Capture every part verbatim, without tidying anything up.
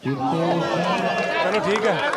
चलो ठीक है।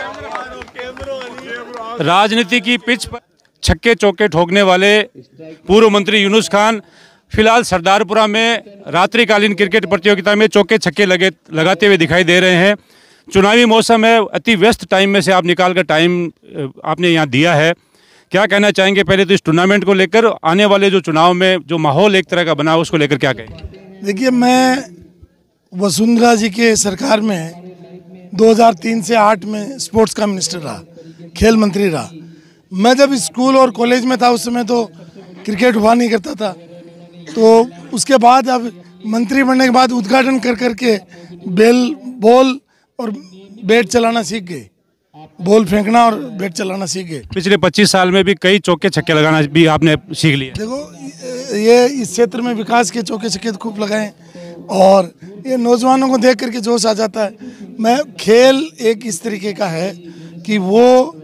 राजनीति की पिच पर छक्के चौके ठोकने वाले पूर्व मंत्री यूनुस खान फिलहाल सरदारपुरा में रात्रिकालीन क्रिकेट प्रतियोगिता में चौके छक्के लगे लगाते हुए दिखाई दे रहे हैं। चुनावी मौसम है, अति व्यस्त टाइम में से आप निकाल कर टाइम आपने यहाँ दिया है। क्या कहना चाहेंगे पहले तो इस टूर्नामेंट को लेकर, आने वाले जो चुनाव में जो माहौल एक तरह का बना उसको लेकर क्या कहेंगे? देखिए, मैं वसुंधरा जी के सरकार में दो हज़ार तीन से आठ में स्पोर्ट्स का मिनिस्टर रहा, खेल मंत्री रहा। मैं जब स्कूल और कॉलेज में था उस समय तो क्रिकेट हुआ नहीं करता था, तो उसके बाद अब मंत्री बनने के बाद उद्घाटन कर करके बेल बॉल और बैट चलाना सीख गए, बॉल फेंकना और बैट चलाना सीख गए। पिछले पच्चीस साल में भी कई चौके छक्के लगाना भी आपने सीख लिया। देखो, ये इस क्षेत्र में विकास के चौके छक्के खूब लगाए और ये नौजवानों को देख करके जोश आ जाता है। मैं खेल एक इस तरीके का है कि वो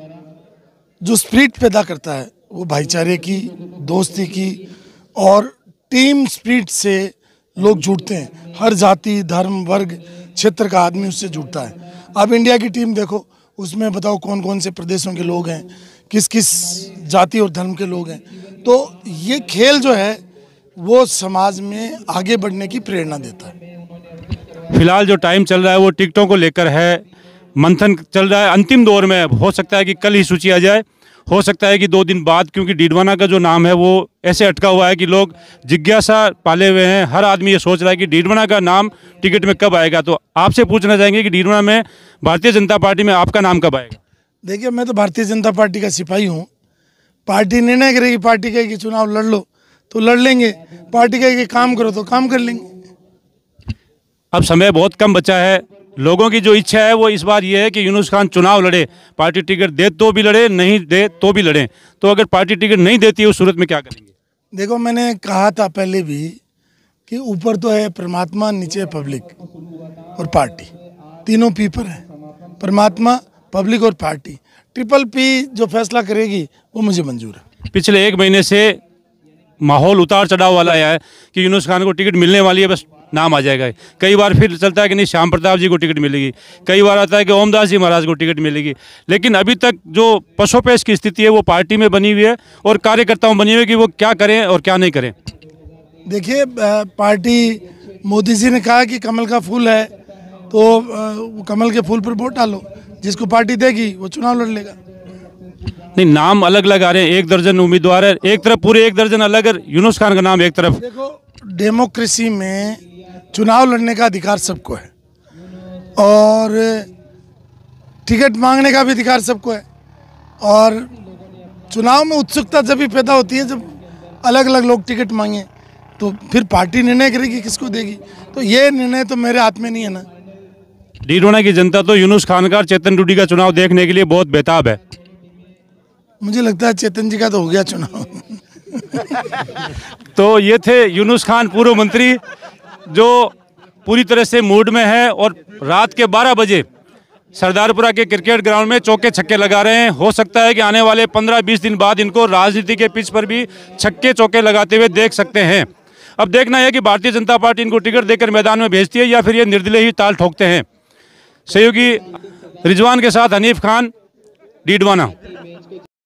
जो स्पिरिट पैदा करता है वो भाईचारे की, दोस्ती की और टीम स्पिरिट से लोग जुड़ते हैं। हर जाति, धर्म, वर्ग, क्षेत्र का आदमी उससे जुड़ता है। अब इंडिया की टीम देखो, उसमें बताओ कौन कौन से प्रदेशों के लोग हैं, किस किस जाति और धर्म के लोग हैं। तो ये खेल जो है वो समाज में आगे बढ़ने की प्रेरणा देता है। फिलहाल जो टाइम चल रहा है वो टिकटों को लेकर है, मंथन चल रहा है अंतिम दौर में। हो सकता है कि कल ही सूची आ जाए, हो सकता है कि दो दिन बाद, क्योंकि डीडवाना का जो नाम है वो ऐसे अटका हुआ है कि लोग जिज्ञासा पाले हुए हैं। हर आदमी ये सोच रहा है कि डीडवाना का नाम टिकट में कब आएगा। तो आपसे पूछना चाहेंगे कि डीडवाना में भारतीय जनता पार्टी में आपका नाम कब आएगा? देखिए, मैं तो भारतीय जनता पार्टी का सिपाही हूँ। पार्टी निर्णय करेगी, पार्टी कहेगी चुनाव लड़ लो तो लड़ लेंगे, पार्टी कहेगी काम करो तो काम कर लेंगे। अब समय बहुत कम बचा है, लोगों की जो इच्छा है वो इस बार ये है कि यूनुस खान चुनाव लड़े, पार्टी टिकट दे तो भी लड़े, नहीं दे तो भी लड़े। तो अगर पार्टी टिकट नहीं देती है उस सूरत में क्या करेंगे? देखो, मैंने कहा था पहले भी कि ऊपर तो है परमात्मा, नीचे है पब्लिक और पार्टी, तीनों पी पर है, परमात्मा, पब्लिक और पार्टी। ट्रिपल पी जो फैसला करेगी वो मुझे मंजूर है। पिछले एक महीने से माहौल उतार चढ़ाव वाला है कि यूनुस खान को टिकट मिलने वाली है, बस नाम आ जाएगा। कई बार फिर चलता है कि नहीं श्याम प्रताप जी को टिकट मिलेगी, कई बार आता है कि ओमदास जी महाराज को टिकट मिलेगी। लेकिन अभी तक जो पशोपेश की स्थिति है वो पार्टी में बनी हुई है और कार्यकर्ताओं बनी हुई है कि वो क्या करें और क्या नहीं करें। देखिए, पार्टी, मोदी जी ने कहा कि कमल का फूल है तो कमल के फूल पर वोट डालो, जिसको पार्टी देगी वो चुनाव लड़ लेगा। नहीं, नाम अलग अलग आ रहे हैं, एक दर्जन उम्मीदवार है, एक तरफ पूरे एक दर्जन अलग है, यूनुस खान का नाम एक तरफ। देखो, डेमोक्रेसी में चुनाव लड़ने का अधिकार सबको है और टिकट मांगने का भी अधिकार सबको है। और चुनाव में उत्सुकता जब भी पैदा होती है जब अलग अलग लोग टिकट मांगे, तो फिर पार्टी निर्णय करेगी किसको देगी। तो ये निर्णय तो मेरे हाथ में नहीं है ना। डीडवाना की जनता तो यूनुस खान का और चेतन टूडी का चुनाव देखने के लिए बहुत बेताब है। मुझे लगता है चेतन जी का तो हो गया चुनाव। तो ये थे यूनुस खान, पूर्व मंत्री, जो पूरी तरह से मूड में है और रात के बारह बजे सरदारपुरा के क्रिकेट ग्राउंड में चौके छक्के लगा रहे हैं। हो सकता है कि आने वाले पंद्रह बीस दिन बाद इनको राजनीति के पिच पर भी छक्के चौके लगाते हुए देख सकते हैं। अब देखना है कि भारतीय जनता पार्टी इनको टिकट देकर मैदान में भेजती है या फिर ये निर्दलीय ही ताल ठोकते हैं। सहयोगी रिजवान के साथ हनीफ खान, डीडवाना।